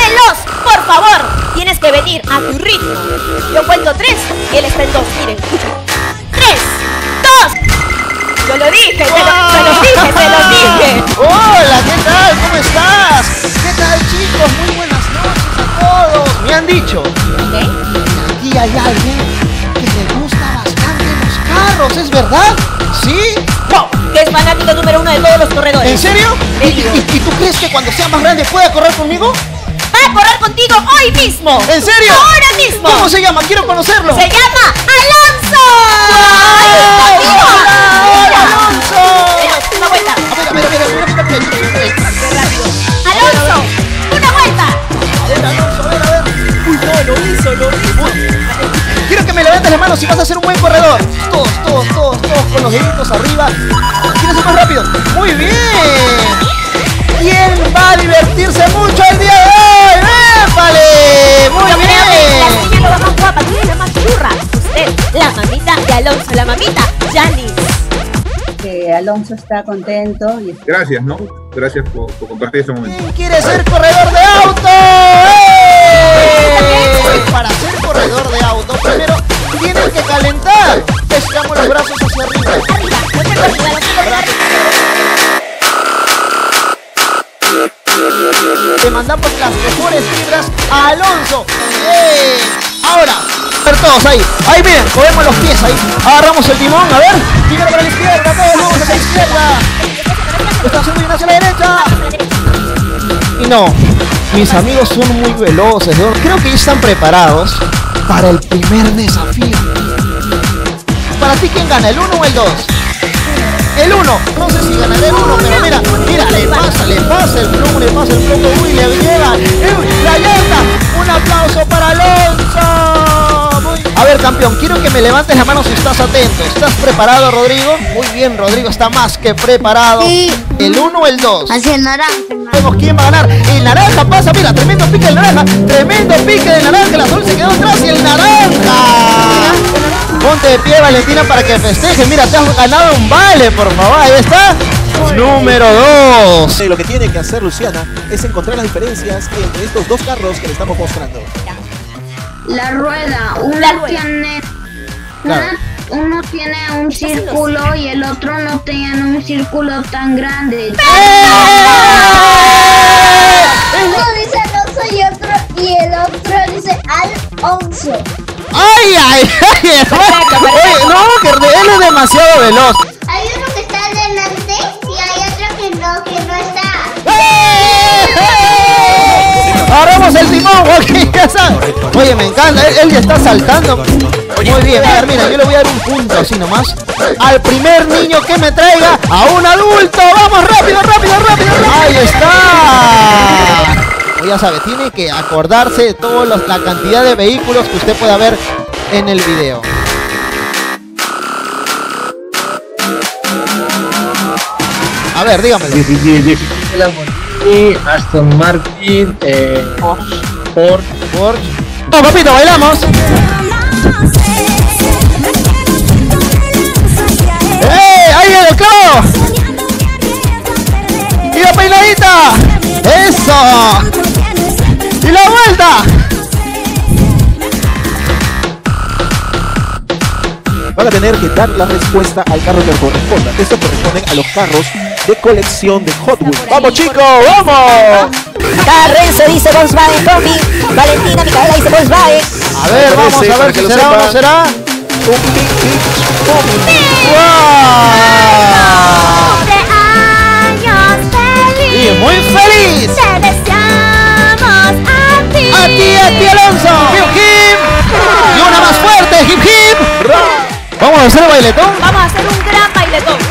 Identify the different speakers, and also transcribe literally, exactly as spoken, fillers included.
Speaker 1: Veloz, por favor, tienes que venir a tu ritmo. Yo cuento tres, él está en dos. Miren, escuchen. Tres, dos. Yo lo dije, se, lo, se los dije, se los dije.
Speaker 2: Hola, ¿qué tal? ¿Cómo estás? ¿Qué tal, chicos? Muy buenas noches a todos. Me han dicho.
Speaker 1: ¿Qué?
Speaker 2: Aquí hay alguien que le gusta bastante los carros, ¿es verdad? ¿Sí?
Speaker 1: No, que es fanático número uno de todos los corredores.
Speaker 2: ¿En serio? ¿Y, y, y tú crees que cuando sea más grande pueda correr conmigo?
Speaker 1: Va a correr contigo hoy mismo.
Speaker 2: ¿En serio?
Speaker 1: Ahora mismo.
Speaker 2: ¿Cómo se llama? Quiero conocerlo.
Speaker 1: Se llama Alonso.
Speaker 2: ¡Ay, hola, Alonso!
Speaker 1: Una vuelta.
Speaker 2: A ver, a ver, a ver, a ver, a ver, a ver.
Speaker 1: Alonso, una vuelta.
Speaker 2: A ver, Alonso, a ver, a ver.
Speaker 1: Uy, no, lo hizo, lo hizo.
Speaker 2: Quiero que me levantes las manos si vas a ser un buen corredor. Todos, todos, todos, todos con los deditos arriba. ¿Quieres ser más rápido? Muy bien. ¿Quién va a divertirse mucho el día de hoy? ¡Épale! Muy
Speaker 1: Yo creo que la
Speaker 2: bien.
Speaker 1: niña lo va más guapa, tú eres la más churra. Usted, la mamita de Alonso, la mamita, Janice.
Speaker 3: Que Alonso está contento y
Speaker 4: Gracias, ¿no? Gracias por, por compartir este momento.
Speaker 2: ¿Quién quiere ser corredor de auto? ¡Eh! Para ser corredor de auto, primero tienes que calentar. Estamos los brazos hacia arriba.
Speaker 1: Arriba, no te cortes, Alonso.
Speaker 2: Le mandamos las mejores vibras a Alonso. Bien. Ahora, a ver todos ahí. Ahí miren, movemos los pies ahí. Agarramos el timón, a ver. Primero para la izquierda, todos vamos hacia la izquierda. Estamos haciendo bien hacia la derecha. Y no, mis amigos son muy veloces, ¿no? Creo que ya están preparados para el primer desafío. Para ti, ¿quién gana? ¿El uno o el dos? El uno, no sé si ganaré el uno, pero mira, mira, le pasa, le pasa el plomo, le pasa el plomo, uy, le llega, uy, la llanta, un aplauso para Alonso. Muy... A ver, campeón, quiero que me levantes la mano si estás atento. ¿Estás preparado, Rodrigo? Muy bien, Rodrigo está más que preparado.
Speaker 5: Sí.
Speaker 2: ¿El uno o el dos?
Speaker 5: Hacia el naranja.
Speaker 2: Vemos quién va a ganar. El naranja pasa, mira, tremendo pique del naranja, tremendo pique del naranja, el azul se quedó atrás y el naranja. Ponte de pie, Valentina, para que festejes. Mira, te has ganado un vale, por favor. Ahí está. Número dos.
Speaker 6: Lo que tiene que hacer Luciana es encontrar las diferencias entre estos dos carros que le estamos mostrando.
Speaker 5: La rueda, uno
Speaker 1: La rueda.
Speaker 5: tiene
Speaker 2: Claro.
Speaker 5: una- uno tiene un círculo y el otro no tiene un círculo tan grande. Uno dice Alonso y otro y el otro dice Alonso.
Speaker 2: ¡Ay, ay, ay! Oye, no, que él es demasiado veloz.
Speaker 5: Hay uno que está adelante y hay otro que no, que no está.
Speaker 2: Agarramos el timón, ok, ya sabes. Oye, me encanta, él, él ya está saltando. Muy bien, mira, mira, yo le voy a dar un punto así nomás al primer niño que me traiga a un adulto. Vamos, rápido, rápido, rápido, rápido. Ahí está. Ya sabe, tiene que acordarse de toda la cantidad de vehículos que usted pueda ver en el video. A ver, dígamelo.
Speaker 7: Lamborghini, Aston Martin, eh, Ford.
Speaker 2: Porsche. No, papito, bailamos. ¡Eh! ¡Ahí viene el clavo! ¡Y la peinadita! ¡Eso! ¡Y la vuelta!
Speaker 6: Van a tener que dar la respuesta al carro que corresponda. Esto corresponde a los carros de colección de Hot Wheels. ¡Vamos, chicos! ¡Vamos!
Speaker 1: Renzo dice Volkswagen Combi. Valentina Micaela dice Volkswagen.
Speaker 2: A ver, vamos a ver si será o no será.
Speaker 6: Un Big Beach Combi.
Speaker 2: ¡Wow! Y muy feliz.
Speaker 1: Te deseamos a ti.
Speaker 2: A ti, a ti, Alonso. Hip hip. Y una más fuerte, hip hip. Vamos a hacer el bailetón.
Speaker 1: Vamos a hacer un gran bailetón.